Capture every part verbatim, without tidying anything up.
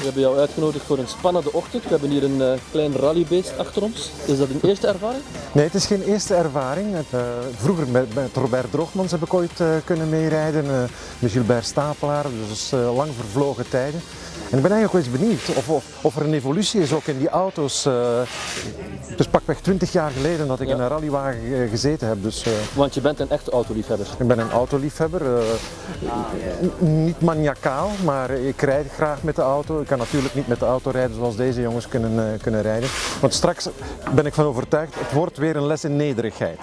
hebben jou uitgenodigd voor een spannende ochtend. We hebben hier een uh, klein rallybeest achter ons. Is dat een eerste ervaring? Nee, het is geen eerste ervaring. Uh, vroeger met, met Robert Droogmans heb ik ooit uh, kunnen meerijden, uh, met Gilbert Stapelaar, dus uh, lang vervlogen tijden. En ik ben eigenlijk wel eens benieuwd of, of, of er een evolutie is ook in die auto's. Uh, het is pakweg twintig jaar geleden dat ik ja. in een rallywagen uh, gezeten heb. Dus, uh, Want je bent een echte autoliefhebber? Ik ben een autoliefhebber. Uh, niet maniacaal, maar ik rijd graag met de auto. Ik kan natuurlijk niet met de auto rijden zoals deze jongens kunnen, uh, kunnen rijden. Want straks ben ik van overtuigd, het wordt weer een les in nederigheid.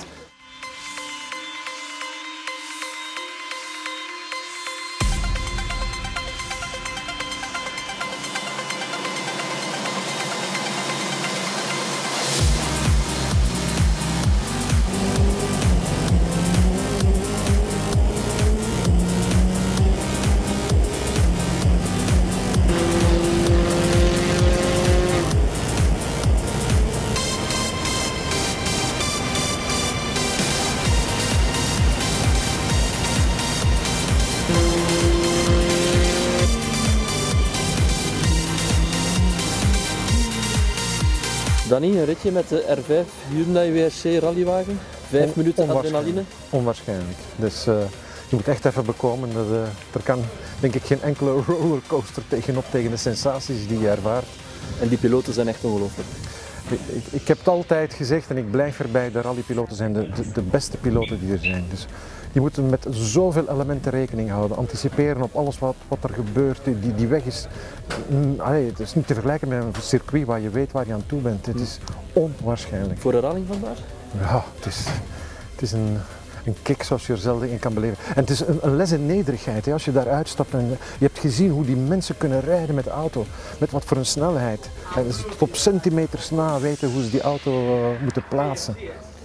Danny, een ritje met de R vijf Hyundai W R C rallywagen. Vijf On, minuten adrenaline. Onwaarschijnlijk. Dus uh, je moet echt even bekomen. Dat, uh, er kan denk ik geen enkele rollercoaster tegenop tegen de sensaties die je ervaart. En die piloten zijn echt ongelooflijk. Ik, ik, ik heb het altijd gezegd en ik blijf erbij, de rallypiloten zijn de, de, de beste piloten die er zijn. Dus die moeten met zoveel elementen rekening houden, anticiperen op alles wat, wat er gebeurt. Die, die weg is, mm, allee, het is niet te vergelijken met een circuit waar je weet waar je aan toe bent. Het is onwaarschijnlijk. Voor de rally vandaag? Ja, het is, het is een, een kick zoals je er zelden in kan beleven. En het is een, een les in nederigheid. Hè. Als je daar uitstapt en je hebt gezien hoe die mensen kunnen rijden met de auto, met wat voor een snelheid. En ze tot op centimeters na weten hoe ze die auto uh, moeten plaatsen.